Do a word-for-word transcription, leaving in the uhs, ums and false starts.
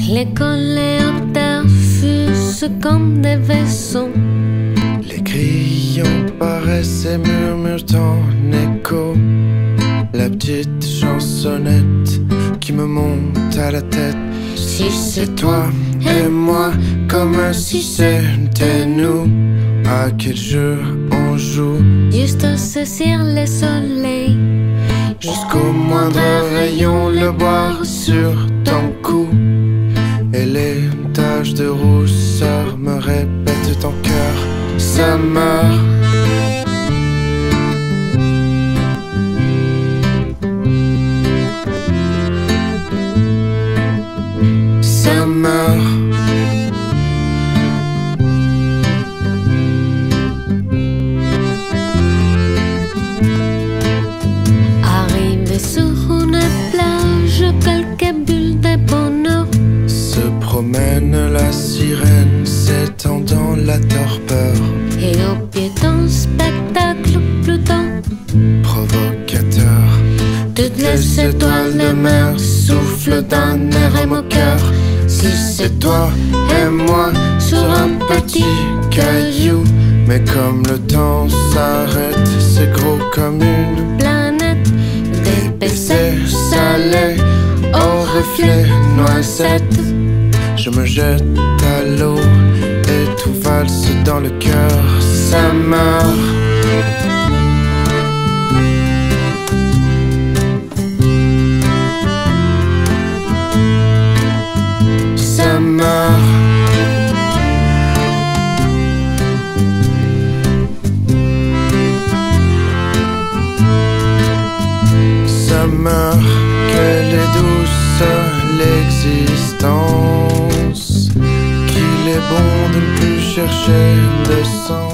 Les coléoptères fusent comme des vaisseaux. Les grillons paraissent et murmurent en écho. La petite chansonnette qui me monte à la tête. Si c'est toi et moi, comme si c'était nous, à quel jeu on joue? Juste saisir le soleil, jusqu'au moindre rayon, le boire sur ton cou. Et les taches de rousseur me répètent ton cœur, ça meurt. Ça meurt. Arrivé sur une plage, quelques bulles de bonheur. Se promène la sirène, s'étendant la torpeur. Et au pied d'un spectacle plutôt provocateur, toutes les étoiles de mer soufflent d'un air émoqueur. Si c'est toi et moi sur un petit caillou, mais comme le temps s'arrête, c'est gros comme une planète. Des baisers salés au reflet noisette. Je me jette à l'eau et tout valse dans le cœur, ça meurt. Ça meurt. Ça meurt. Quelle est douce l'existence, qu'il est bon de ne plus chercher de sens.